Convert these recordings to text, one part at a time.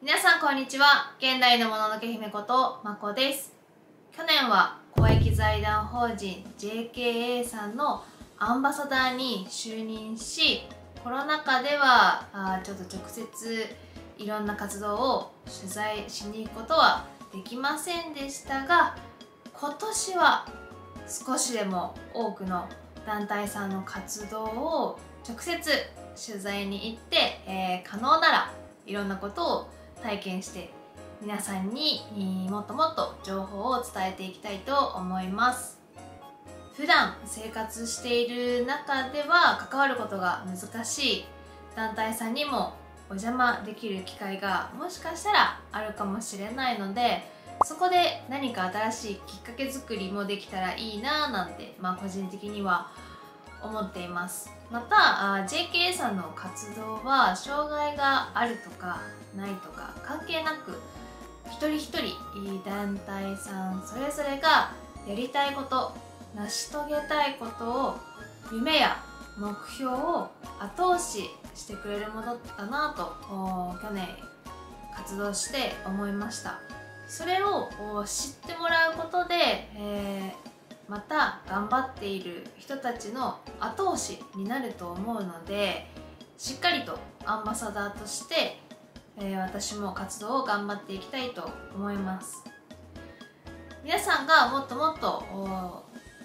皆さんこんにちは。現代のもののけ姫ことまこです。去年は公益財団法人 JKA さんのアンバサダーに就任し、コロナ禍ではちょっと直接いろんな活動を取材しに行くことはできませんでしたが、今年は少しでも多くの団体さんの活動を直接取材に行って、可能ならいろんなことを体験して皆さんにもっともっと情報を伝えていきたいと思います。普段生活している中では関わることが難しい団体さんにもお邪魔できる機会がもしかしたらあるかもしれないので、そこで何か新しいきっかけ作りもできたらいいなぁなんて、個人的には思っています。また JKA さんの活動は障害があるとかないとか関係なく、一人一人団体さんそれぞれがやりたいこと、成し遂げたいことを、夢や目標を後押ししてくれるものだなと去年活動して思いました。それを知ってもらうことで、また頑張っている人たちの後押しになると思うので、しっかりとアンバサダーとして、私も活動を頑張っていきたいと思います。皆さんがもっともっと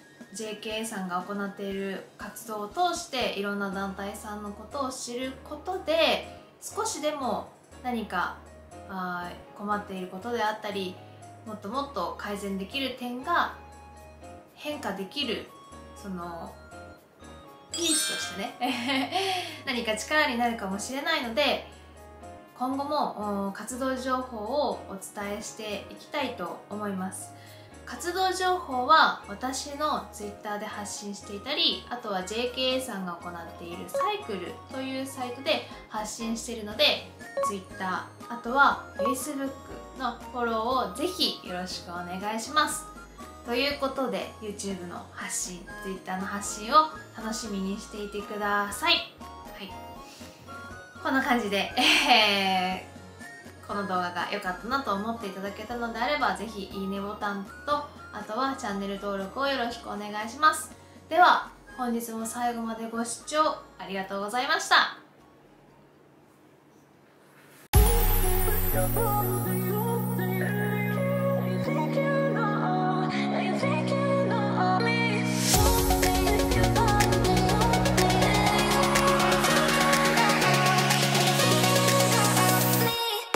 JKA さんが行っている活動を通していろんな団体さんのことを知ることで、少しでも何か困っていることであったり、もっともっと改善できる点が変化できる、そのピースとしてね何か力になるかもしれないので、今後も活動情報をお伝えしていきたいと思います。活動情報は私の Twitter で発信していたり、あとは JKA さんが行っているサイクルというサイトで発信しているので、 Twitter あとは Facebook のフォローをぜひよろしくお願いします。ということで YouTube の発信、Twitter の発信を楽しみにしていてください。はい、こんな感じで、この動画が良かったなと思っていただけたのであれば、ぜひいいねボタンと、あとはチャンネル登録をよろしくお願いします。では本日も最後までご視聴ありがとうございました。